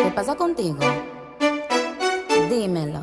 ¿Qué pasa contigo? Dímelo.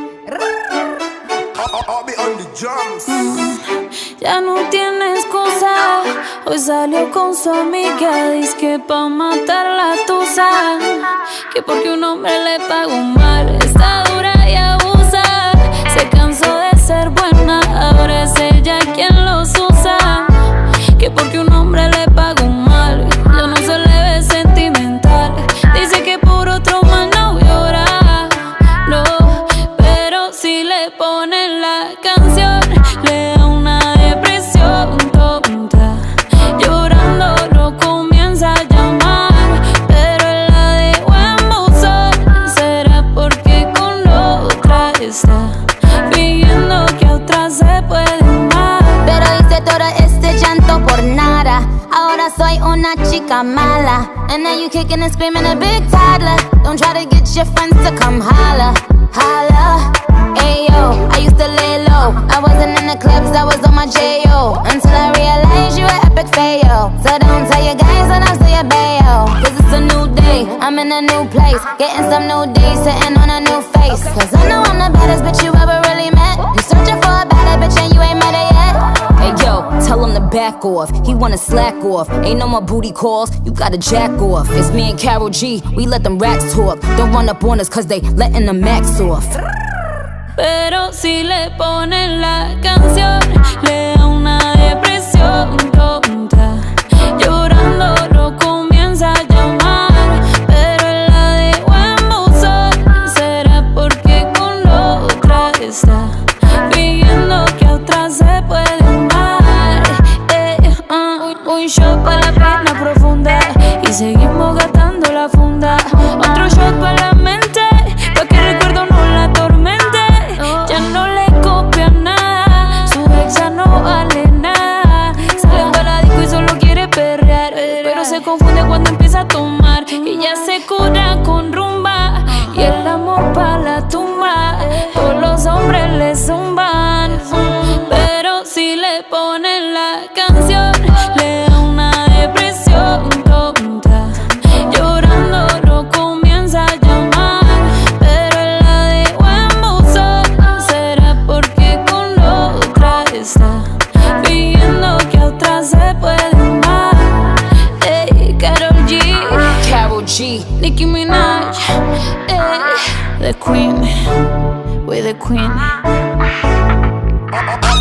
Ya no tiene excusa. Hoy salió con su amiga, dizque pa' matar la tusa. Que porque un hombre le pagó mal, está dura y abusa. Se cansó de ser buena, ahora es ella quien los usa. Que porque un hombre le pagó mal, ya no se le ve sentimental. Dice que por otro mal no llora, no, pero si le ponen la canción le da una depresión tonta. Llorando lo comienza a llamar, pero él la dejó en buzón. ¿Será porque con otra está fingiendo que a otra se puede amar? Pero hice todo este llanto por nada. Ahora soy una chica mala. And now you kicking and screaming a big toddler. Don't try to get your friends to come holla, holla. Ayo, I used to lay low. I wasn't in the clubs, I was on my J.O. Until I realized you were epic fail. So don't tell your guys and I'll say your bayo. Cause it's a new day, I'm in a new place. Getting some new days, sitting on a new face. Cause I know I'm the baddest bitch you ever really met. You searching for a better bitch and you ain't met her yet. Hey yo, tell him to back off. He wanna slack off. Ain't no more booty calls, you gotta jack off. It's me and Karol G, we let them rats talk. Don't run up on us cause they letting the max off. Pero si le ponen la canción le da una depresión tonta. Llorando lo comienza a llamar, pero él la dejó en buzón. ¿Será porque con otra está fingiendo que a otra se puede amar? Un shot pa' la pena profunda y seguimos gastando la funda. Otro shot pa' la mente, pa' que el recuerdo no la atormente. Ya no le copia nada, su ex ya no vale nada. Sale pa' la disco y solo quiere perrear, pero se confunde cuando empieza a tomar. Y ya se cura con rumba y el amor pa' la tumba. Todos los hombres le zumban, pero si le ponen la canción le da una depresión tonta. Llorando lo comienza a llamar, pero él la dejó en buzón. ¿Será porque con otra está fingiendo que a otra se puede amar? Ey, Karol G, Nicki Minaj, ey, the queen, we're the queen.